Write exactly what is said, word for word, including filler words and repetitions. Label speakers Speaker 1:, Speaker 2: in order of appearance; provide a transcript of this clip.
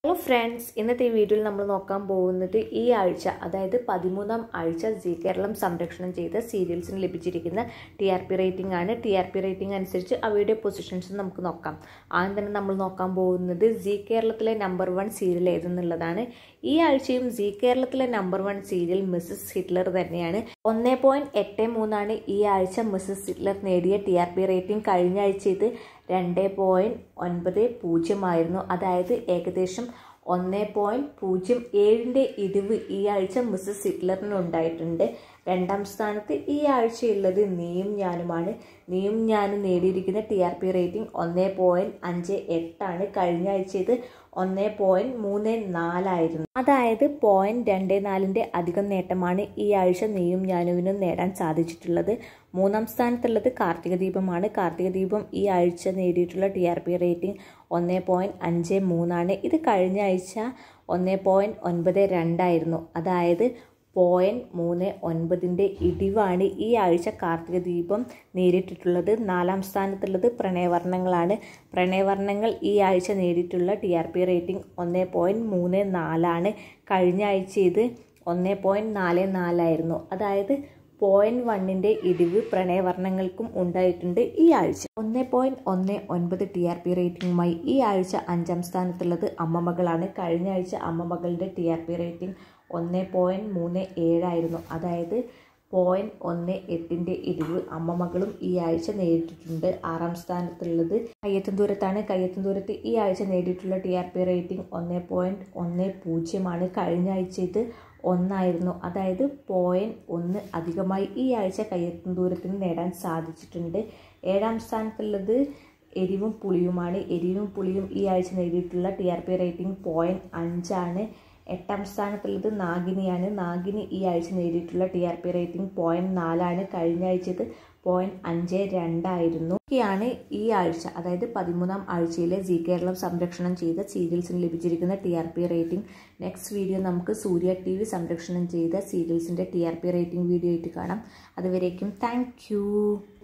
Speaker 1: Hello friends, ഇന്നത്തെ വീഡിയോയിൽ നമ്മൾ നോക്കാൻ പോകുന്നത് ഈ ആഴ്ച അതായത് പതിമൂന്നാം ആഴ്ച zeekeralam സംരക്ഷണം ചെയ്ത സീരിയൽസിന് ലഭിച്ചിരിക്കുന്ന T R P rating ആണ്. T R P rating അനുസരിച്ച് അവയുടെ പൊസിഷൻസ് നമുക്ക് നോക്കാം. ആദ്യം തന്നെ നമ്മൾ നോക്കാൻ പോകുന്നത് zeekeralamത്തിലെ നമ്പർ വൺ സീരിയൽ ഏതെന്നുള്ളതാണ്. ഈ ആഴ്ചയും zeekeralamത്തിലെ number one serial Mrs Hitler തന്നെയാണ്. ഒന്ന് പോയിന്റ് എട്ട് മൂന്ന് ആണ് ഈ ആഴ്ച മിസ്സസ് ഹിറ്റ്ലർ നേടിയ T R P rating. കഴിഞ്ഞ ആഴ്ച ഇത് രണ്ട് പോയിന്റ് ഒൻപത് പൂജ്യം ആയിരുന്നു. അതായത് ഏകദേശം ഒന്ന് പോയിന്റ് പൂജ്യം ഏഴിൻ്റെ ഇടിവ് ഈ ആഴ്ച മിസ്സസ് ഹിറ്റ്ലറിന് ഉണ്ടായിട്ടുണ്ട്. രണ്ടാം സ്ഥാനത്ത് ഈ ആഴ്ചയുള്ളത് നീയും ഞാനുമാണ്. നീയും ഞാനും നേടിയിരിക്കുന്ന T R P rating ഒന്ന് പോയിന്റ് അഞ്ച് എട്ടാണ്. കഴിഞ്ഞ ആഴ്ച ഇത് ഒന്ന് പോയിന്റ് മൂന്ന് നാലായിരുന്നു. അതായത് പോയിന്റ് രണ്ട് നാലിൻ്റെ അധികം നേട്ടമാണ് ഈ ആഴ്ച നീയും ഞാനുവിനും നേടാൻ സാധിച്ചിട്ടുള്ളത്. മൂന്നാം സ്ഥാനത്തുള്ളത് കാർത്തിക ദീപമാണ്. കാർത്തിക ദീപം ഈ ആഴ്ച നേടിയിട്ടുള്ള T R P rating ഒന്ന് പോയിന്റ് അഞ്ച് മൂന്നാണ്. ഇത് കഴിഞ്ഞ ആഴ്ച ഒന്ന് പോയിന്റ് ഒൻപത് രണ്ടായിരുന്നു. അതായത് പോയിന്റ് മൂന്ന് ഒൻപതിൻ്റെ ഇടിവാണ് ഈ ആഴ്ച കാർത്തിക ദീപം നേരിട്ടിട്ടുള്ളത്. നാലാം സ്ഥാനത്തുള്ളത് പ്രണയവർണ്ണങ്ങളാണ്. പ്രണയവർണ്ണങ്ങൾ ഈ ആഴ്ച നേടിയിട്ടുള്ള T R P rating ഒന്ന് പോയിന്റ് മൂന്ന് നാലാണ്. കഴിഞ്ഞ ആഴ്ച ഇത് ഒന്ന് പോയിന്റ് നാല് നാലായിരുന്നു. അതായത് പോയിന്റ് വണ്ണിൻ്റെ ഇടിവ് പ്രണയവർണ്ണങ്ങൾക്കും ഉണ്ടായിട്ടുണ്ട് ഈ ആഴ്ച. ഒന്ന് പോയിന്റ് ഒന്ന് ഒൻപത് T R P ratingമായി ഈ ആഴ്ച അഞ്ചാം സ്ഥാനത്തുള്ളത് അമ്മമകളാണ്. കഴിഞ്ഞ ആഴ്ച അമ്മമകളുടെ T R P rating ഒന്ന് പോയിന്റ് മൂന്ന് ഏഴായിരുന്നു. അതായത് പോയിന്റ് ഒന്ന് എട്ടിൻ്റെ ഇടിവ് അമ്മമകളും ഈ ആഴ്ച നേടിയിട്ടുണ്ട്. ആറാം സ്ഥാനത്തുള്ളത് കയ്യെത്തും ദൂരത്താണ്. കയ്യെത്തും ദൂരത്ത് ഈ ആഴ്ച നേടിയിട്ടുള്ള T R P rating ഒന്ന് പോയിന്റ് ഒന്ന് പൂജ്യമാണ്. കഴിഞ്ഞ ആഴ്ച ഇത് ഒന്നായിരുന്നു. അതായത് പോയിന്റ് ഒന്ന് അധികമായി ഈ ആഴ്ച കയ്യെത്തും ദൂരത്തിന് നേടാൻ സാധിച്ചിട്ടുണ്ട്. ഏഴാം സ്ഥാനത്തുള്ളത് എരിവും പുളിയുമാണ്. എരിവും പുളിയും ഈ ആഴ്ച നേടിയിട്ടുള്ള T R P rating പോയിന്റ് അഞ്ചാണ്. എട്ടാം സ്ഥാനത്തുള്ളത് നാഗിനിയാണ്. നാഗിനി ഈ ആഴ്ച നേടിയിട്ടുള്ള T R P rating പോയിന്റ് നാലാണ്. കഴിഞ്ഞ ആഴ്ച ഇത് പോയിന്റ് അഞ്ച് രണ്ടായിരുന്നു. ഒക്കെയാണ് ഈ ആഴ്ച അതായത് പതിമൂന്നാം ആഴ്ചയിലെ zeekeralam സംരക്ഷണം ചെയ്ത സീരിയൽസിന് ലഭിച്ചിരിക്കുന്ന T R P rating. Next video നമുക്ക് സൂര്യ ടി വി സംരക്ഷണം ചെയ്ത സീരിയൽസിൻ്റെ T R P rating video ആയിട്ട് കാണാം. അതുവരേക്കും താങ്ക് യു.